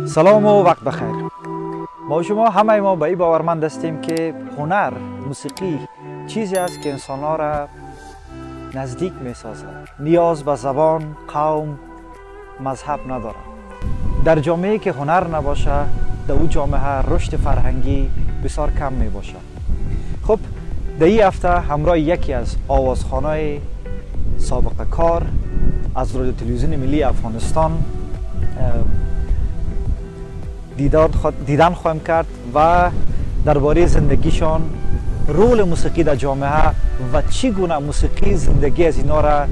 سلام و وقت بخیر. ما شما همه ما به این باورمند هستیم که هنر، موسیقی چیزی است که انسان‌ها را نزدیک می‌سازد. نیاز به زبان، قوم، مذهب ندارد. در جامعه‌ای که هنر نباشه، در او جامعه رشد فرهنگی بسیار کم میباشه. خب در این هفته همراه یکی از آوازخوان‌های سابقه کار از رادیو تلویزیون ملی افغانستان دیدن خواهیم کرد و درباره زندگیشان، رول موسیقی در جامعه و چگونه موسیقی زندگی از اینا را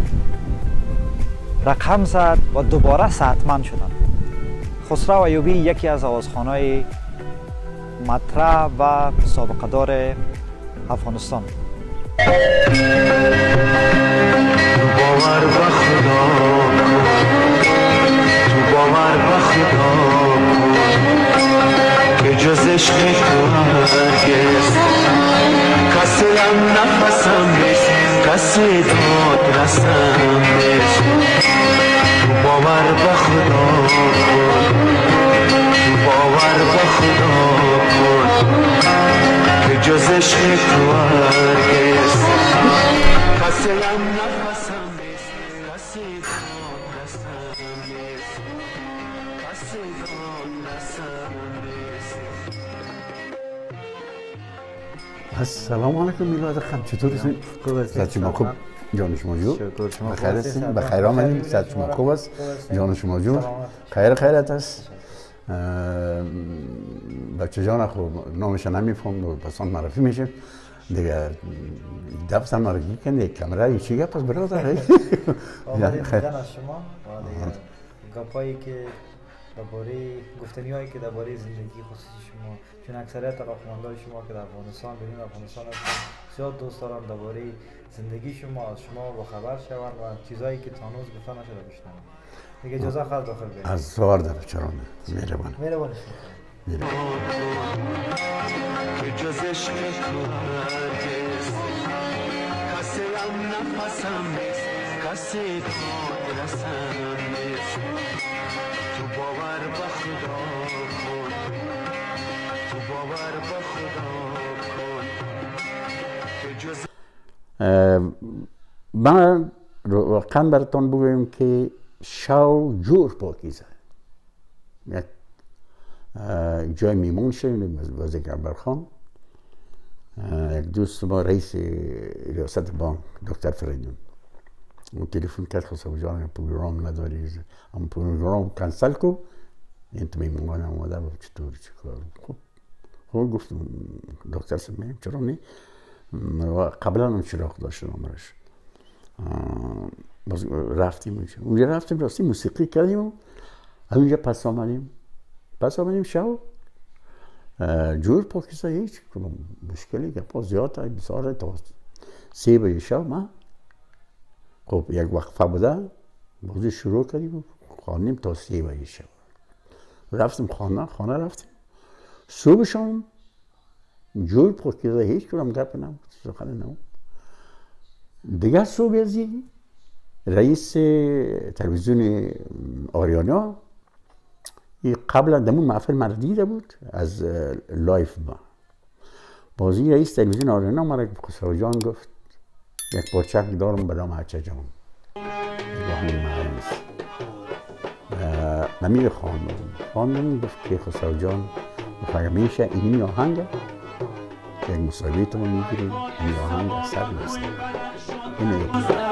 رقم زد و دوباره صحتمند شدند. خسرو ایوبی یکی از آوازخوان‌های مطرح و سابقه دار افغانستان. باور به خدا تو باور به خدا که جز عشق تو هرگز کسی هم نفسم نیست، کسی داد رسم نیست. تو باور به خدا تو باور به خدا که جز عشق تو هرگز کسی هم نفسم نیست، کسی داد رسم نیست، کسی داد رسم نیست. السلام علیکم میلاد خان، چطور هستین؟ خوب هستید؟ صحت شما خوب؟ جان شما جو؟ شکر شما بخیر هستین؟ بخیر آمدین؟ صحت شما خوب است؟ جان شما جو؟ خیرت است؟ بچه جان خوب نامش نمیفهم و پسان معرفی میشه دیگه. دفت هم مرگی کنه کامرا این چی گپ است برادر؟ آمدیم دیدن از شما و دیگه گپایی که درباره گفتنی‌هایی که درباره زندگی خصوصی شما، چون اکثریت علاقه‌مندان شما که در افغانستان بیرون افغانستان هستن زیاد دوست دارن درباره زندگی شما از شما با خبر شوند و چیزایی که تا هنوز گفته نشده بشنوند. دیگه اجازه خواهد داخل بیاید. از زوار در چرانه مهربان که جز عشق تو هرگز کسی هم نفسم نیست، کسی داد رسم نیست. تو باور به خدا کن، تو باور به خدا کن که جز من واقعا براتون بگویم که شو جور پاکیزه یک جای میمون شدیم وزیر گربرخان. یک دوست ما رئیس ریاست بانک دکتر فریدون اون تلفن کرد خسرو جان پروگرام نداری، اما پروگرام کنسل کو، این تو میمون آمده و چطور چیکار. خب گفتم دکتر سمیم چرا نه، قبلا اون چراغ داشتم امرش رفتیم اونجا رفتیم راستی موسیقی کردیم و اونجا پس آمدیم شو جور پاکیزه هیچ مشکلی که پا زیاد های بساره تا 3 بجه شو ما خب یک وقفه بوده بازی شروع کردیم و خواندیم تا 3 بجه شو رفتیم خانه رفتیم صبح شام جور پاکیزه هیچ کنم گپ نمود سخن نمود دیگر صبح ازی رئیس تلویزیون آریانا قبلا دمون محفل مرا دیده بود از لایف بازی رئیس تلویزیون آریانا مرا خسرو جان گفت یک پاچک دارم به نام هچه جان همین محل نیست نمیر خواندم گفت که خسرو جان گفت اگر میشه اینی آهنگ یک مصاحبه تو میگیریم این آهنگ اثر نیست اینه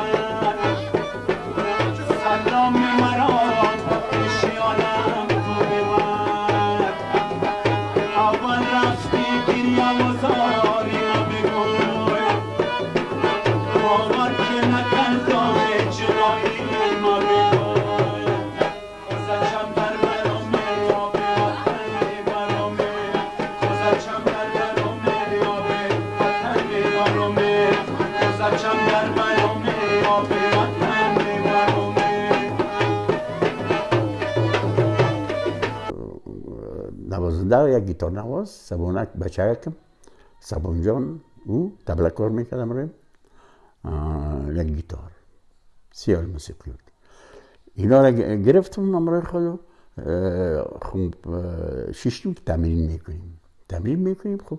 نوازنده یک گیتار نواز سبونک بچه‌کم سبون جان او تبله کار میکردم ریم یک گیتار سیاه موسیقی بود اینا را گرفتم نمره خودو خب شیشتیم که تمرین میکنیم خب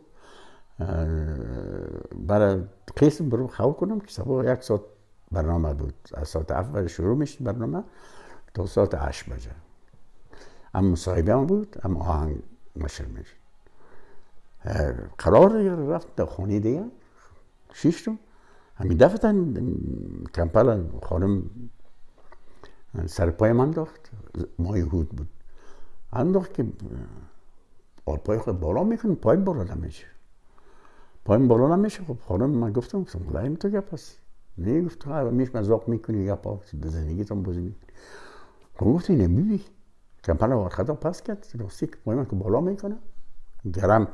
برای قسم برو خواب کنم که صبح 1 ساعت برنامه بود، از ساعت 7 شروع میشه برنامه تا ساعت 8 بجه. هم مصاحبه هم بود، هم آهنگ نشر میشه. قرار رفت در خونه دیگه شیشتم، همین دفعه کمپل خانم سر پای من داخت، ماه هود بود، انداخت که پای خود بالا میکنه، پایم بالا نمیشه، پایم بالا نمیشه. خب خانم من گفتم ملایم تو گپ هست، نه گفت میش مزاق میکنی گپ هست به زندگیتون بازی میکنی. خب گفت اینه بیبی کمپل وارخدا پس کرد، راستی که پای من که بالا میکنه گرم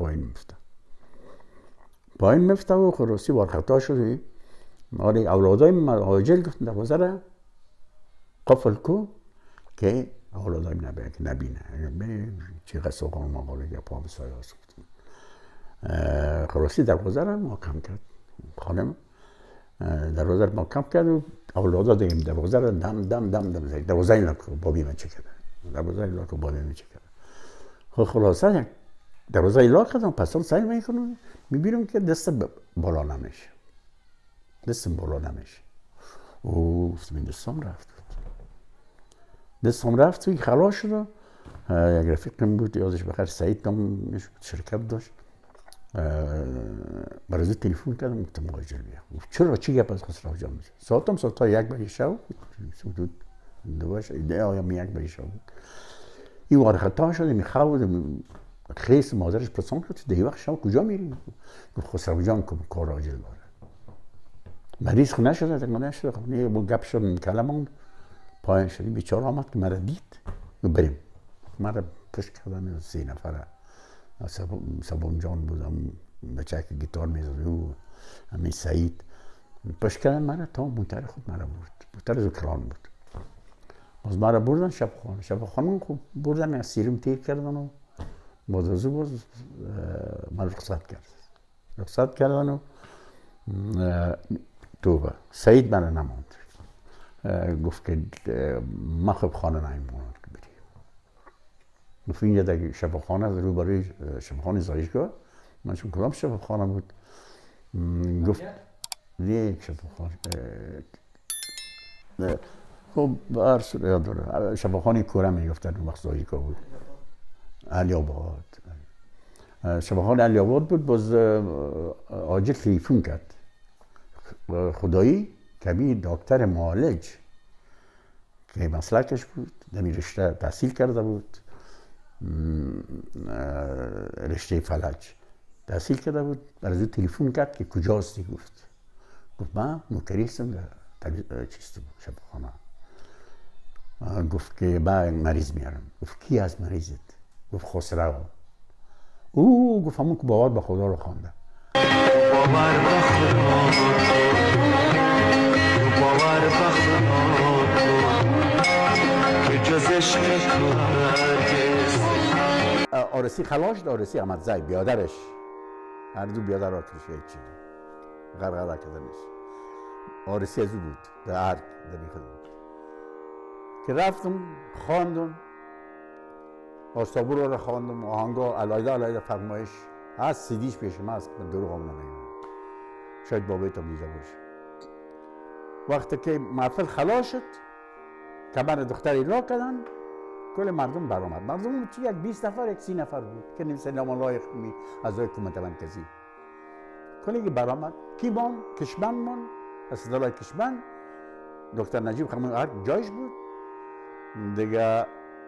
پایین میفته و خلاصی وارخدا شده. آره اولادای مهاجر گفتن دروازه را قفل کو که اولادای نبینه چقدر سوقان مقاله گپا بسای هست. خلاصی دروازه را محکم کرد، خانم دروازه را محکم کرد و اولادا دیگه دروازه را دم زد. دروازه این لکو بابی من چه کرده، خب خلاصه دروازه ایلا کردم، پسان سعی میکنم میبینم که دستم بالا نمیشه. او گفتم دستم رفت توی خلاص شد. یک رفیقم بود یادش بخیر سعید نام شرکت داشت، برای تلفن کردم گفتم مهاجر بیا. چرا چی گپ از خسرو جان میشه؟ ساعت تا 1 بجه شب حدود 2 یا 1 بجه شب بود. این وارخطا شد میخواد خیس مادرش پرسان کرد دیگه وقت شما کجا میری؟ گفت خسرو جان کار عاجل داره. مریض خونه شده نه با گپ شد کلمون پایین شدیم. بیچاره آمد که مرا دید بریم، مرا پشت کردن 3 نفره سبون جان بودم بچه که گیتار میزد و همین سعید پشت کردن مرا تا موتر خود مرا برد، موتر زکران بود. باز مرا بردن شب خانم خوب بردن از سیرم تیر کردن و بازازو باز من رخصت کردن و توبه. سعید من نماند، گفت که من خب خانه نمیمونم که بری. گفت اینجا در شفاخانه رو برای شفاخانه زایشگاه، من چون کدام شفاخانه بود گفت نه شفاخانه خب برسول یاد داره شفاخانه کوره میگفتن اون وقت زایشگاه بود، علی آباد. شفاخانه علی آباد بود. باز آجر تلیفون کرد خدایی کبیر دکتر معالج که مسلکش بود، دمی رشته تحصیل کرده بود، رشته فلج تحصیل کرده بود. برای تلفن کرد که کجاستی؟ گفت من نوکری هستم در چیست شفاخانه. گفت که من مریض میارم. گفت کی از مریضت؟ گفت خسرو. او گفت همون که باور به خدا رو خوانده. باور به خدا که جز عشق تو آرسی خلاش آرسی احمد زای بیادرش هر دو بیادر را کشید چی غرغره کردنش. آرسی از او بود در عرق در میخواد که رفتم خواندم آستابور را خواندم، آهنگا علایده فرمایش هست، سیدیش پیش من هست، من دروغ هم نمیگم، شاید بابایت هم دیده باشه. وقتی که محفل خلاص شد کمر دختری را کردن، کل مردم برآمد. مردم چی یک 20 نفر یک 30 نفر بود که نمیشه نام لایق می از حکومت مرکزی. کلی که برآمد کی بام کشمن من از دلای کشمن دکتر نجیب خانم هر جایش بود دیگه.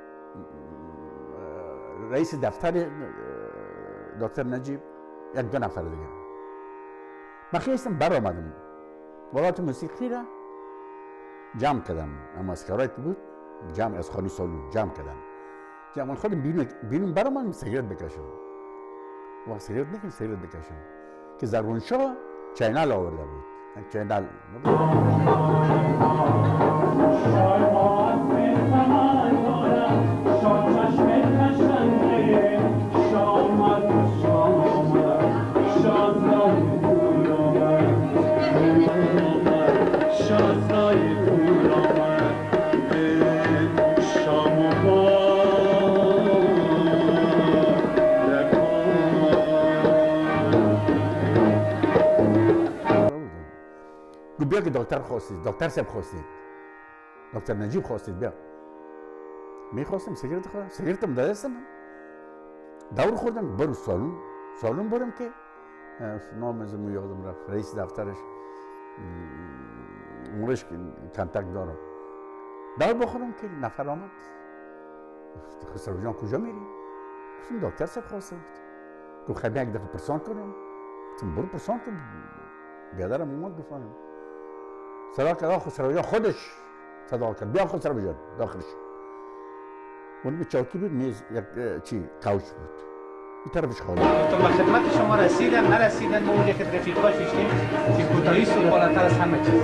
رئیس دفتر دکتر نجیب 1-2 نفر دیگه. من خیستم برآمدم ولات موسیقی را جمع کردم، اما از کارایی که بود جمع از خانی سالون جمع کردن. جمع خودم بیرون برآمدم سیگرت بکشم. وقت سیگرت نکنم سیگرت بکشم که زرغونشاه چینل آورده بود. چینل بیا که دکتر خواستید، دکتر صاحب خواستید، دکتر نجیب خواستید، بیا. میخواستم سیگارت خورم، سیگارتم در دستم، دور خوردم، برو سالون برم که نام ازم یادم رفت، رئیس دفترش اونش کنتاکت دارم، دور بخورم که نفر آمد، خسرو جان کجا میری؟ گفتم دکتر صاحب خواسته بود. گفت خیلی یک دفعه پرسان کنم. گفتم برو پرسان کن. بیادرم اومد گفتم صدا کرد خسرو جان خودش صدا کرد بیا خسرو جان داخلش. اون به چوکی بود، میز یک چی کوچ بود، این طرفش خالی. تو به خدمت شما رسیدن نرسیدن ما اونجا که رفیقاش داشتیم که کوتاهی سود بالاتر از همه چیز.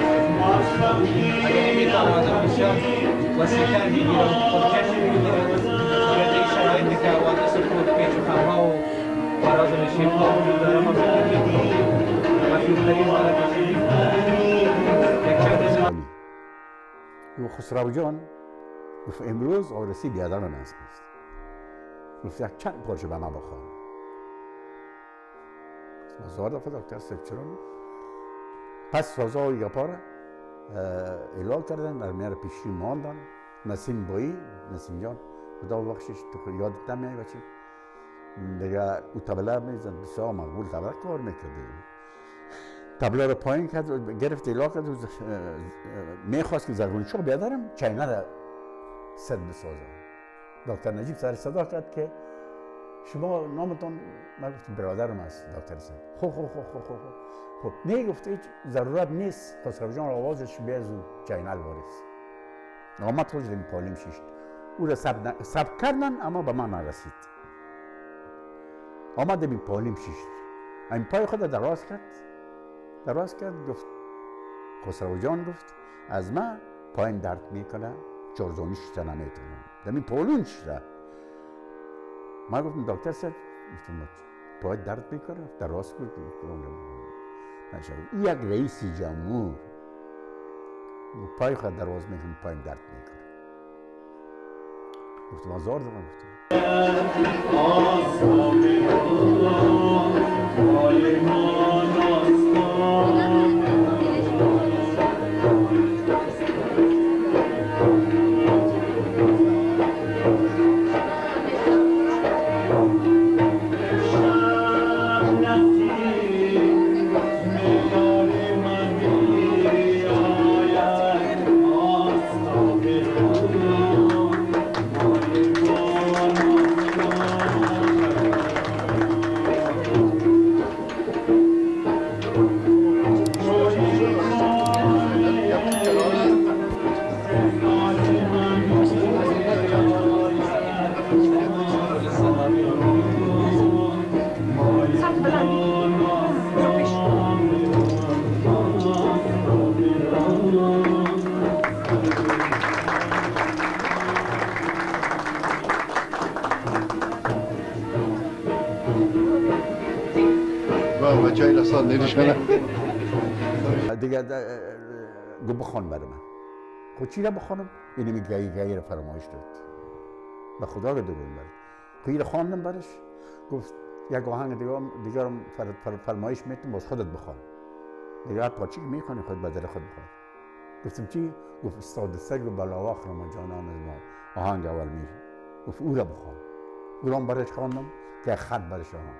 اگه نمیتونم آدم بشم وسیع‌تر میگیرم، خودکش میگیرم، باید این شرایطی که حوادث خود پیچ و خمها و فراز و نشیب ها وجود داره ما فکر میکنیم مطلوب‌ترین حالت رسیدیم. یک چند گفت خسرو جان گفت امروز آرسی بیادرم نصب است. گفت یک چند پارچه به من بخوان. هزار دفعه دکتر صاحب چرا پس سازا و گپا را اعلام کردن، در میاره پیشی ماندن. نسیم بایی، نسیم جان خدا بخشش تو یادت نمیای بچه دیگه او تبله میزد، بسیار مقبول تبله کار میکردیم. تبله رو پایین کرد، گرفت اعلام کرد، میخواست که زرگونشو بیادرم چینه سد بسازم. دکتر نجیب سر صدا کرد که شما نامتون؟ من گفتم برادرم است دکتر صاحب. خب نه گفت هیچ ضرورت نیست، خسرو جان آوازش بیاز و چینل وارث آمد خود این پالیم شیشت. او را سب کردن اما به من نرسید. آمد این پالیم شیشت، این پای خود دراز کرد گفت خسرو جان گفت از من پایم درد میکنه، چارزانی شیشته نمیتونم، دمی پالون شیشته. من گفتم دکتر صاحب پای درد میکنه، دراز کرد یک رئیس جمهور پای خود دراز میکنه پایم درد میکنه. گفتم آزار دارم. دیگه گو بخوان برای من. خود چی را بخوانم؟ اینی می گایی را فرمایش داد. به خدا را دوگون برد. خیلی را خواندم برش. گفت یک آهنگ دیگر فرمایش میتونم باز خودت بخوان. دیگه هر پارچی که میخوانی خود به دل خود بخوان. گفتم چی؟ گفت استاد سگ و بلاواخ را ما جانان ما آهنگ اول میری. گفت او را بخوان. او را برش خواندم که خط برش آمد.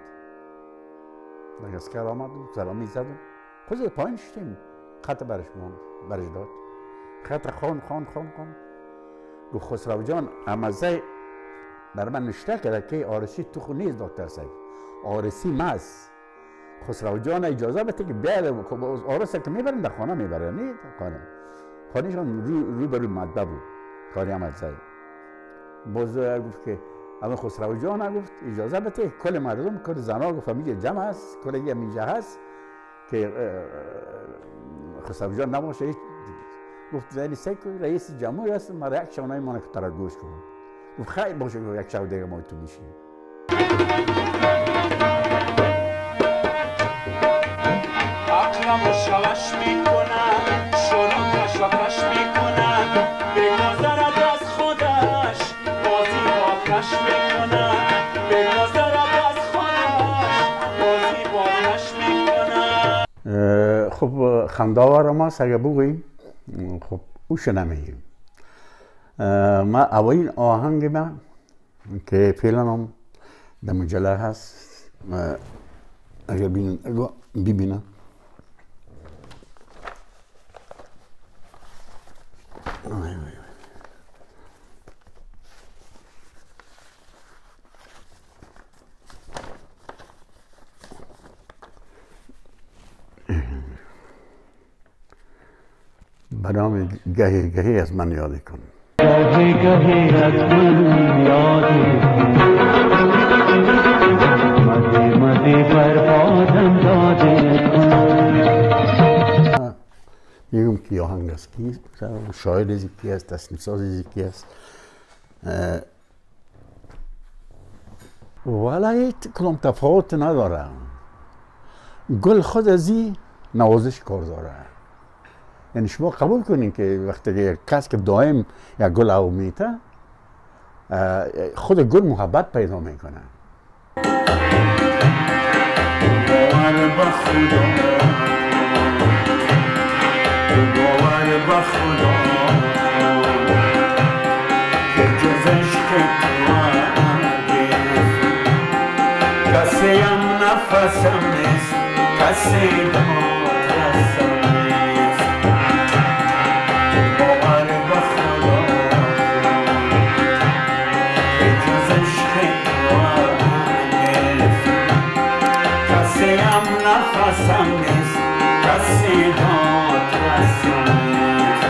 دیگه اسکر آمدم سلامی زدم. خود پایین شدیم خط برش داد. خط خان گفت خسرو جان امازه بر من نشته کرده که آرسی تو خود نیست دکتر صاحب، آرسی ماست. خسرو جان اجازه بده که بیاد آرسی که میبرن در خانه میبرن نه خانهشان رو بروی مطبع بود کاری امازه. باز گفت که اما خسرو جان گفت اجازه بده کل مردم کل زنا گفت میگه جمع هست کل یه میجه هست که خسرو جان نباشه. گفت زنی سگ رئیس جمهور هست، ما یک شونای ما که ترا گوش کنم. گفت خیلی باشه یک شو دیگه ما تو میشیم. عقلمو شوش میکنم، شروع کشاکش میکنم، بگذرد از خودش بازی با کش میکنم، بگذرد از خودش بازی با کش میکنم. خب خنداور ماست اگه بگوییم خب اوش نمیگیم. ما اولین آهنگ من که فعلا هم در مجله هست اگه ببینم برام گهی گهی از من یاد کن. گهی گهی از من یاد مدی مدی بربادم داده کن. میگم که آهنگ است کی شاعر از کی است، تصنیف ساز از کی است. ولی کدام تفاوت نداره. گل خود ازی نوازش کار داره. یعنی شما قبول کنین که وقتی کس که دائم یک گل او میته خود گل محبت پیدا میکنه. باور به خدا باور به خدا که جز عشق تو کسی هم نفسم نیست، کسی داد رسم نیست. باور به خدا که جز عشق تو کسی هم نفسم نیست، کسی داد رسم نیست.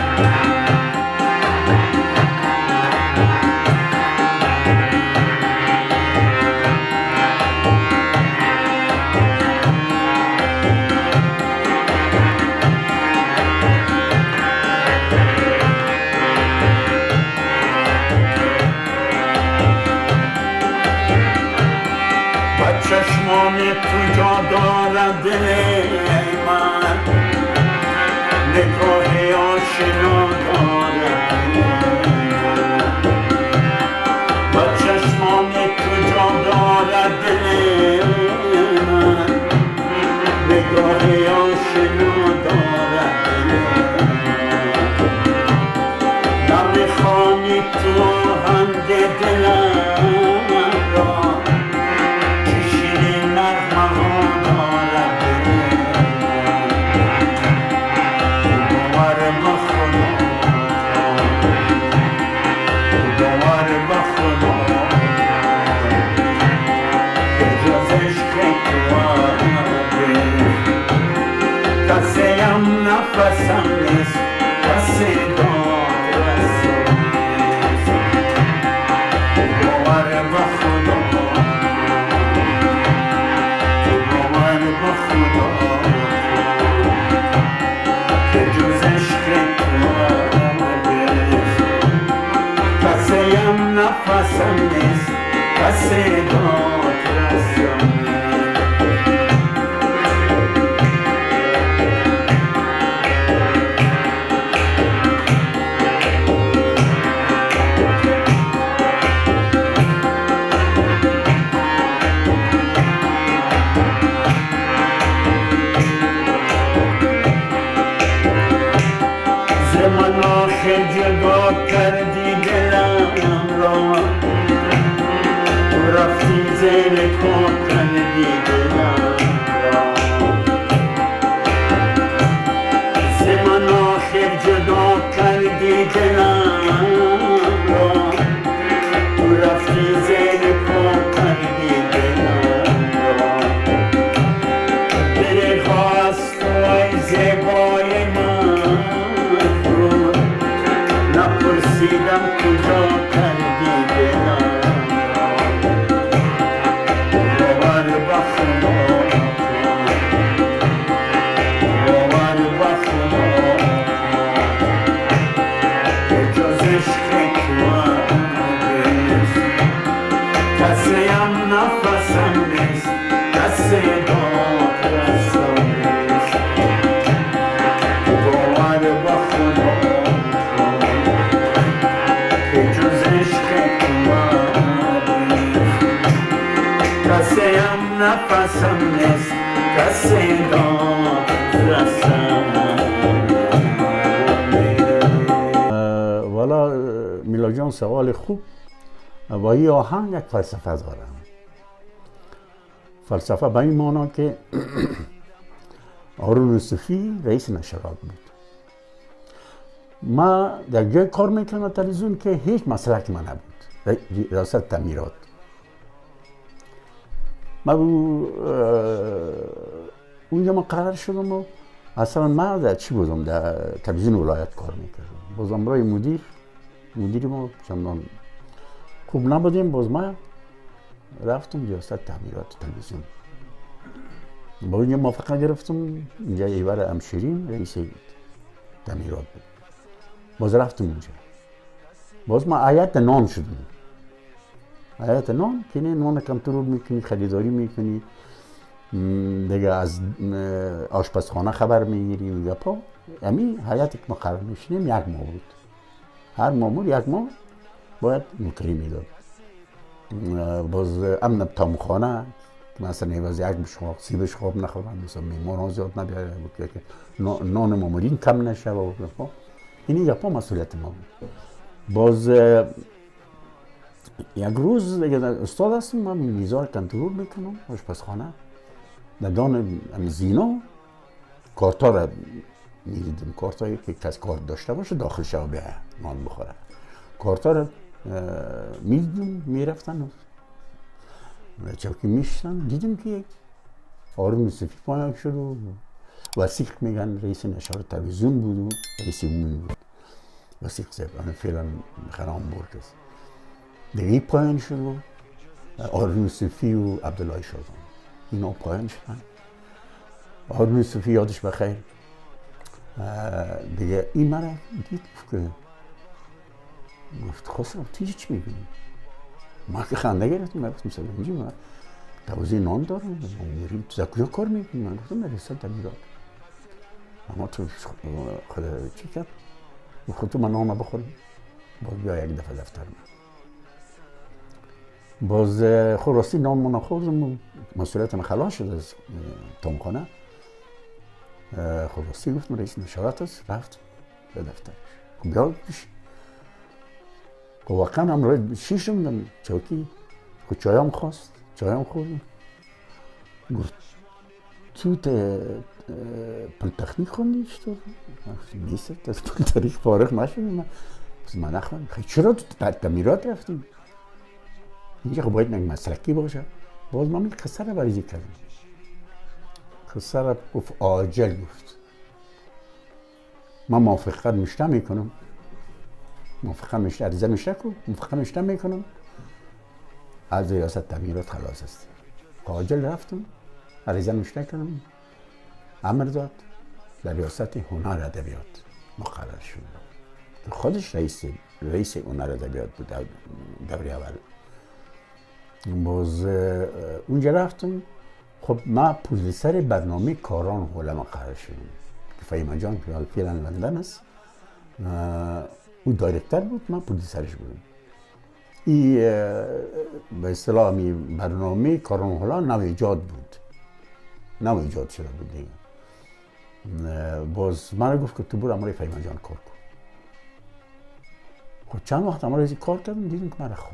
چشمان تو جا دارد دل من، نگاه آشنا دارد دل من. با چشمان تو جا دارد دل من، نگاه آشنا دارد دل من. نمیخوانی تو آهنگ دلم را نفسم نیست، کسی داد رسم نیست. باور به خدا باور به خدا که جز عشق تو کسی هم نفسم نیست، کسی داد رسم نیست. جدا کردی دلم را، تو رفتی زیر پا کردی دلم را. ز من آخر جدا کردی دلم را، تو رفتی زیر پا کردی دلم را. دل خواست ای زیبای من نپرسیدم کجا کردی دلم را. باور به خدا باور به خدا که جز عشق تو نیست، کسی هم نفسم نیست، کسی داد رسم نیست. باور به خدا کسی هم نفسم نیست، کسی داد رسم جان سوال خوب. با این آهنگ یک فلسفه دارم. فلسفه به این معنی که هارون یوسفی رئیس نشرات بود. ما در جای کار میکنم تلویزیون که هیچ مسلک من نبود، ریاست تعمیرات. ما اونجا ما قرار شدم و اصلا ما در چی بودم، در تلویزیون ولایت کار میکردم. باز امرای مدیر ما چندان خوب نبودیم. باز ما رفتم ریاست تعمیرات تلویزیون. با اونجا موافقه گرفتم. اینجا ایوار امشیرین رئیس تعمیرات بود. باز رفتم اونجا. باز ما هیئت نان شدیم. هیئت نان که نان کنترل میکنی، خریداری میکنی، دیگه از آشپزخانه خبر میگیری و گپا. همین هیئتی که ما قرار میشینیم یک ماه بود. هر مامور یک ماه باید نوکری میداد. باز امن تامخانه مثلا نیواز یک بشخواب، سی بشخواب نخورن، مثلا میماران زیاد نبیاره بود که نان مامورین کم نشه و اینی گپا مسئولیت ما بود. باز یک روز دیگه استاد هستم، من میزار کنترل میکنم آشپزخانه. در دان زینا کارتا را میدیدم، کارتایی که کس کارت داشته باشه داخل شو بیایه نان بخوره. کارتا را میدیدم میرفتن چوکی میشتن. دیدم که هارون یوسفی پایان شد و وثیق میگن رئیس نشرات تلویزیون بود و رئیس عمومی بود. وثیق صاحب انا فعلا خرام برد است. دیگه پایان شد و هارون یوسفی و عبدالله شادان اینا پایان شدن. هارون یوسفی یادش بخیر دیگه این مرا دید که گفت خسرو تیجی چی میبینی؟ ما که خنده گرفتیم. من گفتم سلام جی من توزیع نان دارم، ما میریم تو کجا کار میکنی؟ من گفتم ریاست تعمیرات. اما تو خود چی کرد؟ خود تو من نان بخورم باز بیا یک دفعه دفتر من. باز خود راستی نان من خوردم و مسئولیت من خلاص شد از تامخانه. خود راستی گفتم رئیس نشرات است. رفت به دفترش. خب بیا پیش. واقعا امروز شیشم چوکی خود چایم خواست، چایم خوردم. گفت تو پلیتکنیک خوندی چطور؟ نیست از پلیتکنیک فارغ نشدیم. من نخوندم. خیلی چرا تو تعمیرات رفتیم؟ اینجا خب باید یک مسلکی باشه. باز من قصه را بریزی کردم. قصه را گفت عاجل گفت من موافقت مشته میکنم. موافقت مشته عریضه مشته کن. موافقت مشته میکنم از ریاست تعمیرات خلاص است. عاجل رفتم عریضه مشته کردم. امر داد در ریاست هنر ادبیات مقرر شد. خودش رئیس هنر ادبیات بود دوره اول. باز اونجا رفتم. خب ما پروژیسر برنامه کاران حوله مقرر شدم که فهیمه جان که فعلا لندن است او دایرکتر بود، من پروژیسرش بودم. این به اصطلاح برنامه کاران حوله نو ایجاد بود، نو ایجاد شده بود دیگه. باز من گفت که تو برو امروی فهیمه جان کار کن. خب چند وقت امروی کار کردم. دیدم که من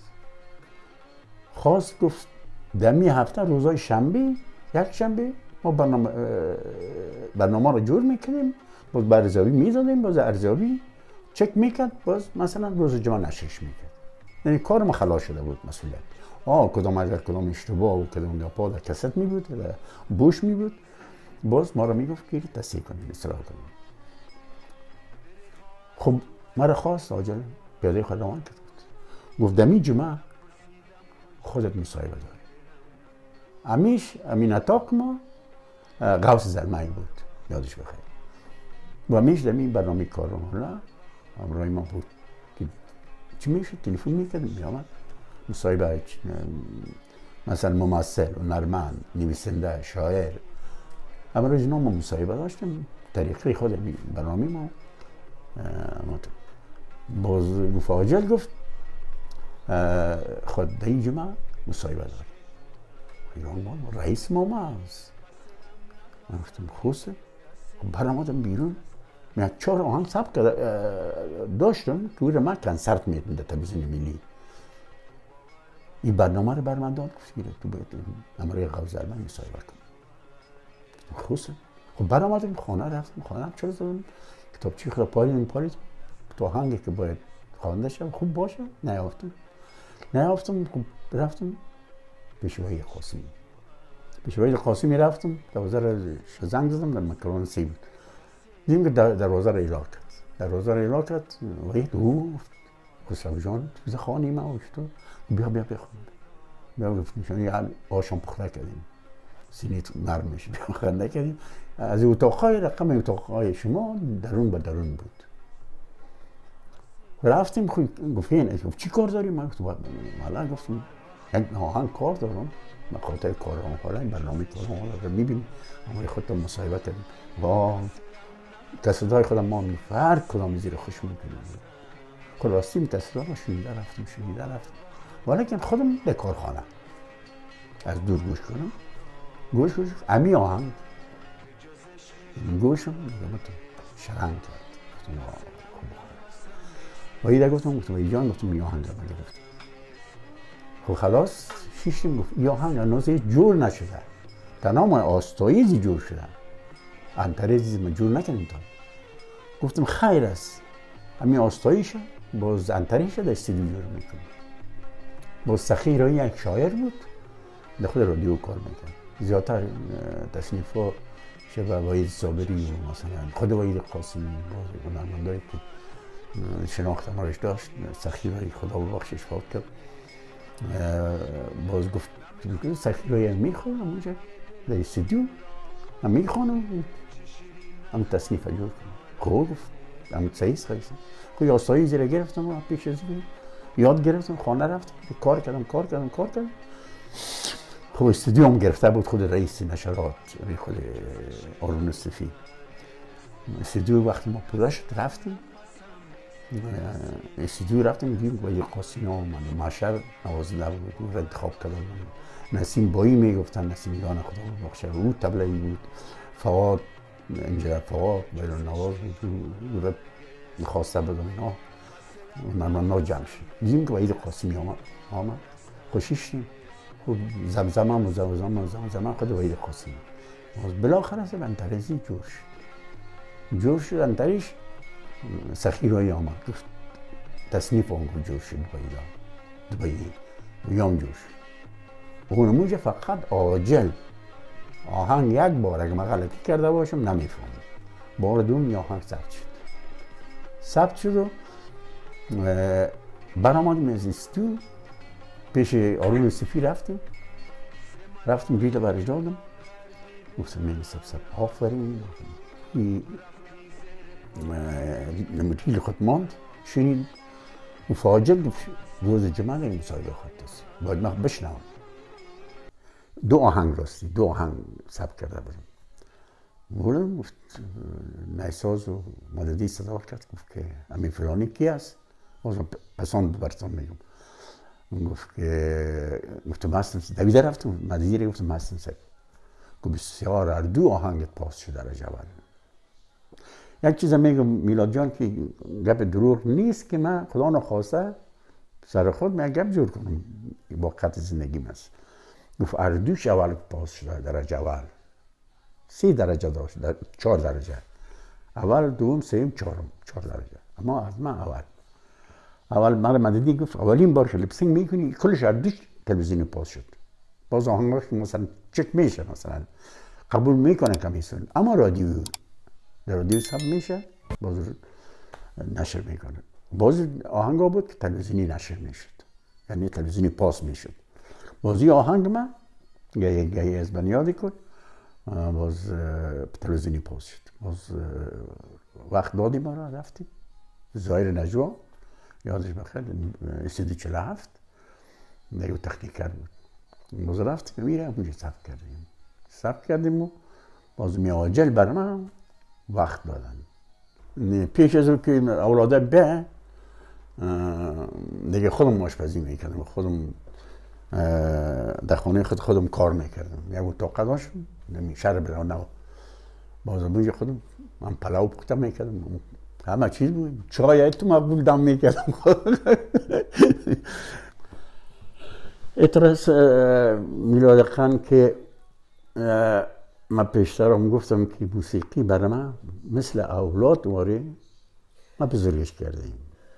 خواست گفت دمی هفته روزای شنبه یک شنبه ما برنامه رو جور میکنیم. باز به ارزیابی میدادیم. باز ارزیابی چک میکرد. باز مثلا روز جمعه نشرش میکرد. یعنی کار ما خلاص شده بود مسئولیت. کدام اگر کدام اشتباه و کدام گپا در کست میبود یا بوش میبود باز ما رو میگفت که تصحیح کنیم اصلاح کنیم. خب ما رو خواست عاجل پیاده خود روان کرد. گفت دمی جمعه خودت مصاحبه داری. همیش امین اتاق ما غوث زلمه‌ای بود یادش بخیر. و همیش دمی برنامه کاران حوله امرای ما بود که چی میشد تلفن میکردیم میامد مصاحبه مثلا ممثل، هنرمند، نویسنده، شاعر امروز اینا ما مصاحبه داشتیم. طریقه خود برنامه ما باز گفت عاجل گفت خود در این جمعه مصاحبه داری. ایران ما رئیس ما هست. من گفتم خوسته. برآمدم بیرون من 4 آهنگ ثبت داشتم که او را من کنسرت میدم در تلویزیون ملی. این برنامه رو بر من داد که تو باید نمره غوزر من مصاحبه کنم. خب برآمدم خانه رفتم خانه چرا زدم کتابچه خود پالیدم تو آهنگی که باید خوانده شم خوب باشه نیافتم. خب رفتم پیشوای قاسمی رفتم دروازه زنگ زدم در مکران سی بود دیدم که دروازه را ایلا کرد وحید خسرو جان تو خانه ما و چطور بیا گفتم شما آشام پخته کردیم سینیت نرم میشه خنده کردیم از اتاقهای رقم اتاقهای شما درون به درون بود. رفتیم گفتین چی کار داریم؟ من گفتم یک آهنگ کار دارم من خاطر کارم حالا این برنامه کارم حالا رو میبینیم اما خودم مصاحبه کردیم با تصدیدهای خودم ما هر کدام زیر خوش میکنیم خلاصیم تصدیدها رو شنیده رفتم ولیکن خودم به کارخانه از دور گوش کنم گوش امی آهنگ گوشم شرنگ کرد و ایده گفتم ای جان این آهنگ رو گرفتم. خب خلاص شیشتیم گفت این آهنگ هنوز جور نشده تنها ما آستاییزی جور شده انتریزی ما جور نکنیم تا گفتم خیر است همین آستاییشه باز انتریشه در استودیو جور میکنیم. باز سخی رایی یک شاعر بود در خود رادیو کار میکرد زیادتر تصنیفا شبه وحید صابری و مثلا خود وحید قاسمی باز هنرمندایی که شناخت امارش داشت سخی رایی خدا ببخشش فوت کرد باز گفت سخی رایی میخوانم اونجا در استودیو هم میخوانم هم تصنیف جور کنم. خب گفت هم سعیس خیلی خب آسایی زیره گرفتم و پیش از یاد گرفتم خانه رفتم کار کردم خب استودیو هم گرفته بود خود رئیس نشرات خود آرون صفی. استودیو وقتی ما پوره شد رفتیم دیدیم با یه قاسمی آمد مشهر نوازنده بود او را انتخاب کردن نسیم بایی میگفتن نسیم جان خدا بخشه او طبله‌ای بود فواد انجیر فواد بیرون نواز بود او را میخواسته بدم اینا نرمانا جمع شد دیدیم که با یه قاسمی آمد خوشیشتیم خب زمزمه خود وحید قاسمی بالاخره از انتریزی جور شد انتریش سخی رایی آمد گفت تصنیف آنگو جور شد دبایی یام جور شد اونموجه فقط عاجل آهنگ یک بار اگه من غلطی کرده باشم نمیفهمم بار دوم آهنگ ثبت شد و برآمدیم از استودیو پیش آرون صفی رفتیم بیل برش دادم گفتم من سب آفرین نمودیل خود ماند شنید مفاجئ گفت روز جمعه این مصاحبه خود است باید من بشنوم دو آهنگ ثبت کرده بودم گفت نیساز و مددی صدا کرد گفت که همین فلانی کی است بازم پسند براتون میگم گفتم مستم دویده رفتم مددی رو گفتم مستم سب گفت بسیار هر دو آهنگت پاس شده در جوال. یک چیز میگم میلاد جان که گپ دروغ نیست که من خدا نخواسته سر خود من گپ جور کنم با خط زندگیم است. گفت اردوش اول پاس شده در جوال 3 درجه داشت 4 درجه اول دوم سوم چهارم 4 درجه اما از من اول من مددی گفت اولین بار که لپسینگ میکنی کلش اردوش تلویزیونی پاس شد باز آهنگاش مثلا چک میشه مثلا قبول میکنه کمیسیون اما رادیو سب میشه باز نشر میکنه باز آهنگا بود که تلویزیونی نشر میشد یعنی تلویزیونی پاس میشد بازی آهنگ من گاهی از بنیادی کن باز تلویزیونی پاس شد باز وقت دادی ما را رفتیم ظاهر نجوا یادش بخیر استودیو 47 نیو تکنیکر بود باز رفتیم میره اونجا ثبت کردیم و باز میاجل بر من وقت دادن پیش از اون که اولاده به دیگه خودم آشپزی میکردم خودم در خانه خودم کار میکردم یک اتاق داشتم شهر بلانو باز اونجا خودم من پلاو پختم میکردم، همه چیز بود، چای تو مقبول دم میکردم. اعتراض میلاد خان که من پیشتر هم گفتم که موسیقی برای من مثل اولاد واره ما بزرگش کردیم.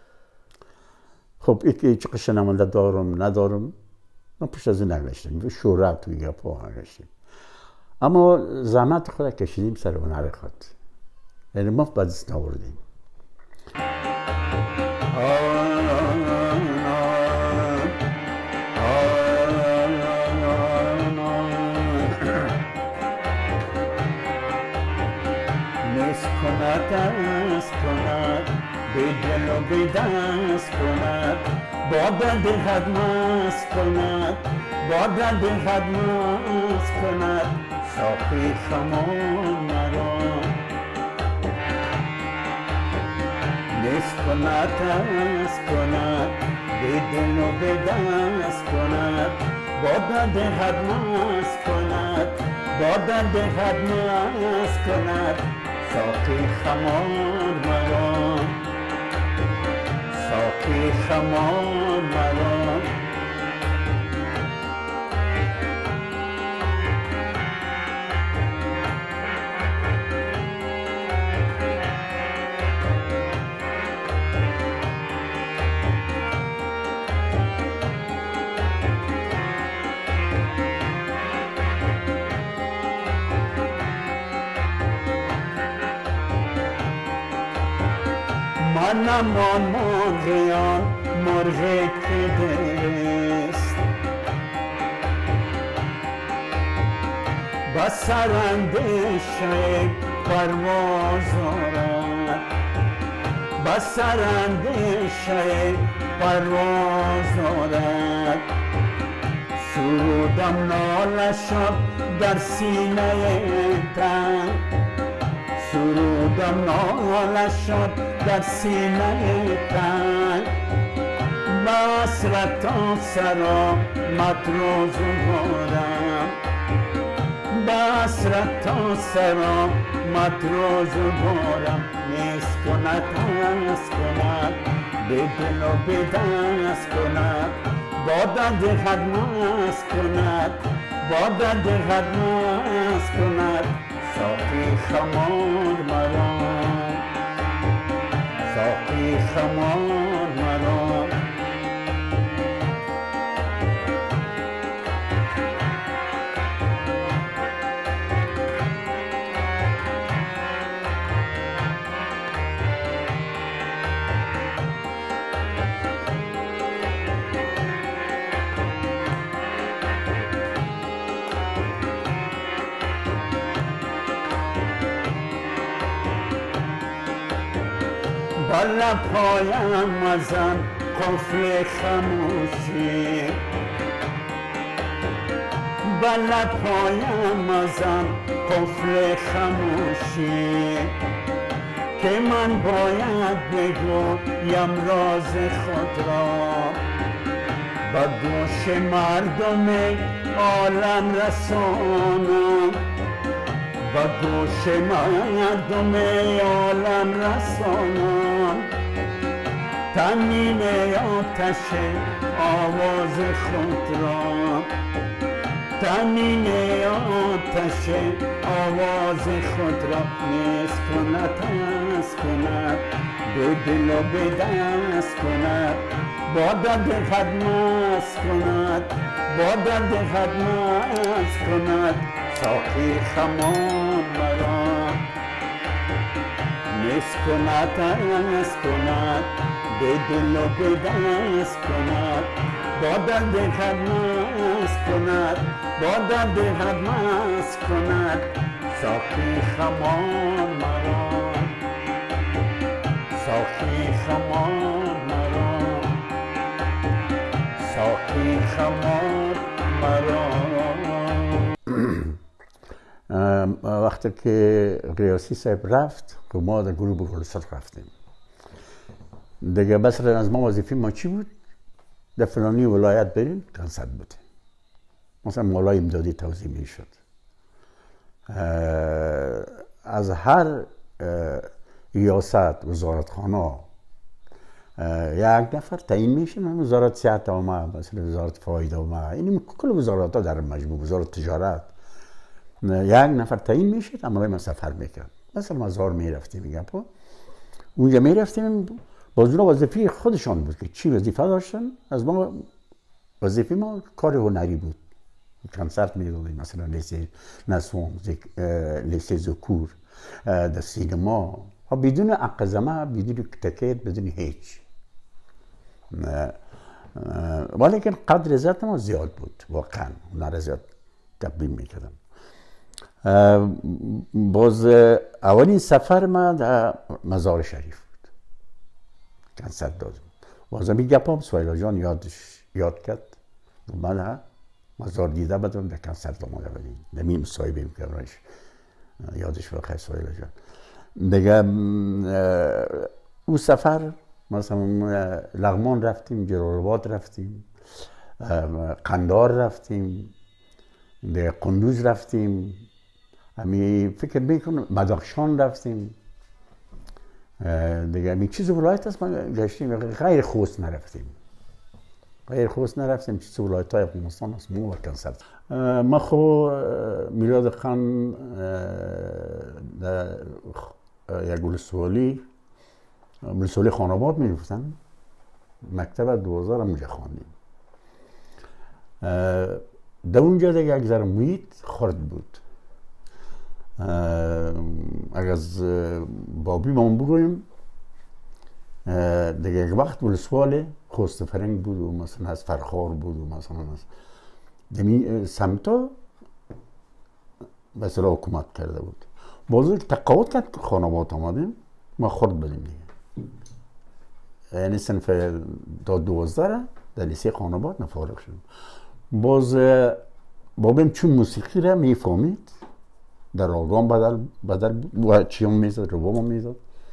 خب یکی چقدر شنونده دارم ندارم من پشت از این نگشتیم، شهرت توی گپا نگشتیم، اما زحمت خود کشیدیم سر هنر خود، یعنی ما به دست ناوردیم. دست کند به دل و به دست کند، باده دهد مست کند، باده دهد مست کند، ساقی خمان مرا نیست کند دست کند به دل و به دست کند، باده دهد مست کند، باده دهد مست کند، ساقی خمان مرا، ساقی خمان مرا. منم مرغیان مرغی که دست با سرندشه پرواز آرد، با سرندشه پرواز آرد، سرودم ناله شد در سینه تن، سرودم ناله شد در سینه تن، بسرت تا سرا مطروز بارم، بسرت تا سرا مطروز بارم، نیست کند هست کند به دل و به دست کند، باده دهد مست کند، باده دهد مست کند، ساقی خمار مرا، ساقی خمار مرا. بالا پایم مزن قفل خموشی، بالا پایم مزن قفل خموشی، که من باید بگویم راز خود را، با گوش مردم عالم رسانم، با گوش مردم عالم رسانم، تنین آتش آواز خود را، تنین آتش آواز خود را، نیست کند هست کند به دل و به دست کند، باده دهد مست کند، باده دهد مست کند، ساقی خمان مرا، نیست کند هست کند به دل و به دست کند، باده دهد مست کند، باده دهد مست کند، ساقی خمان مرا، ساقی خمان مرا، ساقی خمان مرا. وقتی که ریاسی صاحب رفت که ما در گروه گلستان رفتیم دیگه، بس از ما وظیفه ما چی بود؟ در فلانی ولایت بریم کنسرت بوده، مثلا مولای امدادی توزیع می شد، از هر ریاست وزارتخانه یک نفر تعیین میشه. وزارت صحت اومد، مثلا وزارت فایده اومد، این کل وزارت ها در مجموع، وزارت تجارت، یک نفر تعیین میشه. عملا ما سفر میکرد، مثلا مزار میرفتیم، میگم اونجا میرفتیم، باز اونا وظیفه خودشان بود که چی وظیفه داشتن. از ما وظیفه ما کار هنری بود، کنسرت میدادیم، مثلا لیسه نسوم، لیسه زکور، در سینما، بدون اقزمه، بدون تکیت، بدون هیچ. ولیکن قدر عزت ما زیاد بود، واقعا هنر زیاد تبدیل میکردم. باز اولین سفر ما در مزار شریف بود، کنسرت دادم. باز می گپام سویلا جان یاد کرد، من مزار دیده بدم در کنسرت آمده بدیم، نمیم صاحبه میکردنش، یادش بخیر سویلا جان. دیگه اون سفر مثلا لغمان رفتیم، جلال‌آباد رفتیم، قندار رفتیم، دیگه قندوز رفتیم، همی فکر میکنم بدخشان رفتیم، دیگه همی چیز ولایت هست ما گشتیم. غیر خوست نرفتیم، چیز ولایت های افغانستان هست مو کنسرت. ما خو میلاد خان یک ولسوالی خانواد میگفتن، مکتب 2000 اونجا خواندیم. در اونجا دیگه یک ذره محیط خرد بود. اگر از بابی ما بگویم، دیگه یک وقت ولسوال خوست فرنگ بود و مثلا از فرخار بود و مثلا از دمی سمتا مثلا حکومت کرده بود. بازو تقاوت کرد که خانوات آمدیم، ما خورد بدیم دیگه. یعنی صنف تا 12 در لیسه خانوات نفارق شدیم. باز بابیم چون موسیقی را میفهمید، در آگام بدل و چیام میزد، ربابم میزد.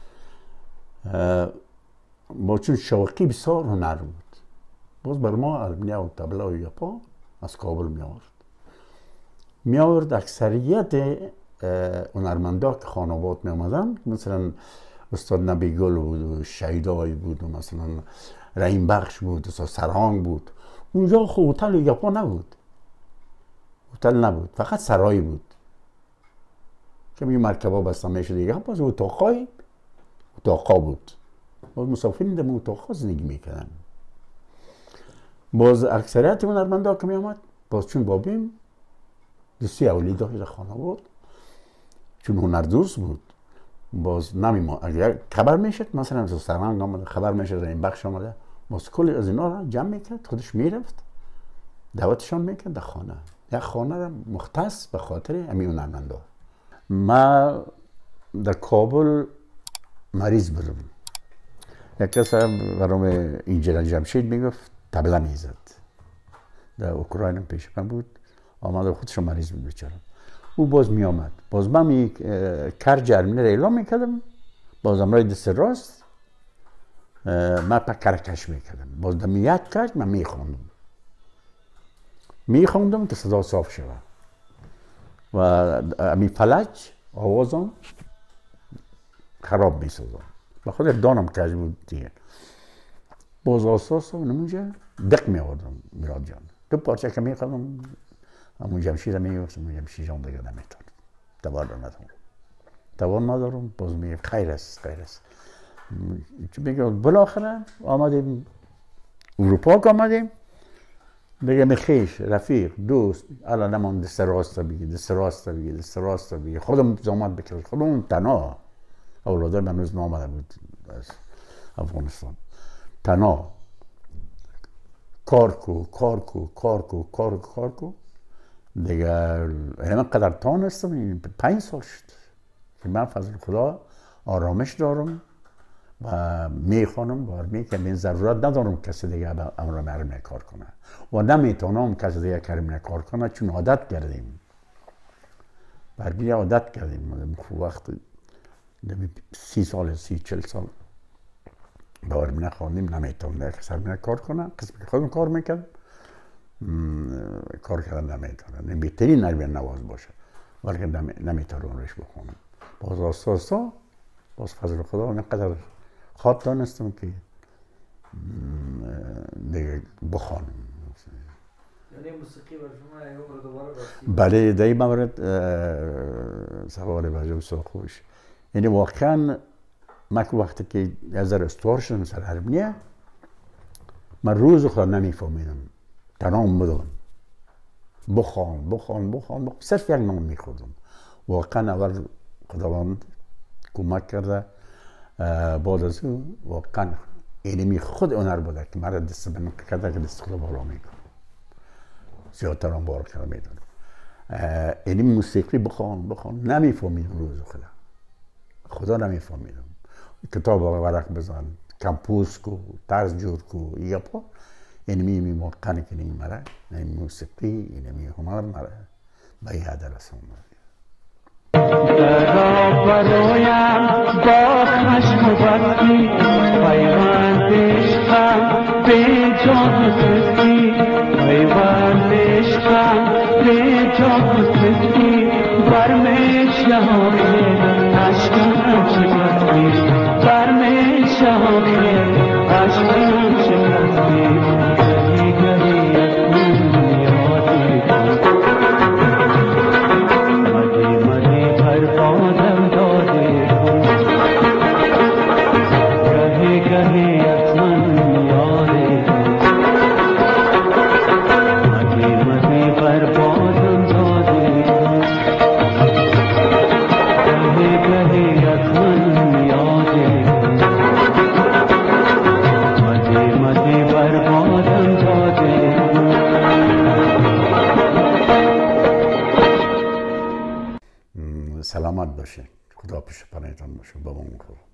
با چون شوقی بسیار هنر بود، باز بر ما ارمنیا و طبله و یپا از کابل می آورد. اکثریت هنرمندا که خانوات می آمدن، مثلا استاد نبی گل بود و شیدایی بود و مثلا رحیم بخش بود، استاد سرهنگ بود. اونجا خب هتل و یپا نبود، فقط سرایی بود که می مرکبا بسته میشد دیگه. باز اتاقا بود، باز مسافرین در اتاقا زندگی میکردن. باز اکثریت هنرمندا که می آمد، باز چون بابیم دوستی اولی داشت در خانواد، چون هنردوست بود، باز اگر خبر میشد مثلا سرهنگ آمده، خبر میشد این بخش آمده، باز کل از اینا را جمع میکرد، خودش میرفت دعوتشان میکرد در خانه. یک خانه را مختص به خاطر همین هنرمندا. ما در کابل مریض بودم. یک کس برام اینجا جمشید میگفت طبله میزد، در اوکراین پیش من بود، آمده خودش مریض بود بیچاره. او باز می آمد، باز من کرج ارمنی را اعلام میکردم، باز امرای دست راست من پا کرکش میکردم، باز دمی یک کرج من میخوندم که صدا صاف شود و امی فلج آوازم خراب میسازم. بخاطر دانم کج بود دیگه. باز اساس نمونجا دق می آوردم میلاد جان، دو پارچه که میخوادم همون جمشید میگفتم، جمشید جان دیگه نمیتونم، توان ندارم. باز میگه خیر است. چون میگه بالاخره آمدیم اروپا، آمدیم دیگه میخیش رفیق دوست، الان نمان دست راست بگی، خودم زحمت بکشم، خودم تنها. اولادای من روز نامده بود از افغانستان، تنها کار کو دیگه. همینقدر تانستم 5 سال شد که من فضل خدا آرامش دارم و میخوانم و که من ضرورت ندارم کسی دیگه امر مرمه کار کنه و نمیتونم کسی دیگه کرمه کار کنه، چون عادت کردیم، برگی عادت کردیم. وقت 30 سال 40 سال با ارمنه خواندیم، نمیتونم کسی ارمنه کار کنه. قسم که خودم کار میکردم، کار کردن نمیتونم، بهترین ارمنه نواز باشه ولی نمیتونم روش بخونم. باز آستا باز فضل خدا اینقدر خواب دانستم که دیگه بخوانم. یعنی موسیقی بر شما این عمر دوباره راستی؟ بله در این مورد سوال بجم خوش. یعنی واقعا من که وقتی که از استوار شدم سر هرمونیه من روز خدا نمیفهمیدم تنام بودم بخوان صرف یک نام میخوردم. واقعا اول خداوند کمک کرده بعد از او واقعا اینمی خود هنر بوده که مرا دست به کرده که دست خدا بالا میکنم زیادتر هم بار کرده میدونم. اینی موسیقی بخوان نمیفهمیدم روز خدا نمیفهمیدم. کتاب ورق بزن کمپوز کو طرز جور کو یا پا اینمی واقعا که نمی مره این موسیقی اینمی هنر مره به این حد رسم درا برایم با خشم و بدی پیوند عشقم به جان سستی پیوند عشقم به جان سستی برمش نهامی عشقم شکستی برمش نهامی عشقم شکستی گهی از من یادی آدم داده گهی از من یاده مدی بربادم داده گهی از من یاده مدی بربادم داده. سلامت باشه. خدا پیش پناهتان باشه. بابا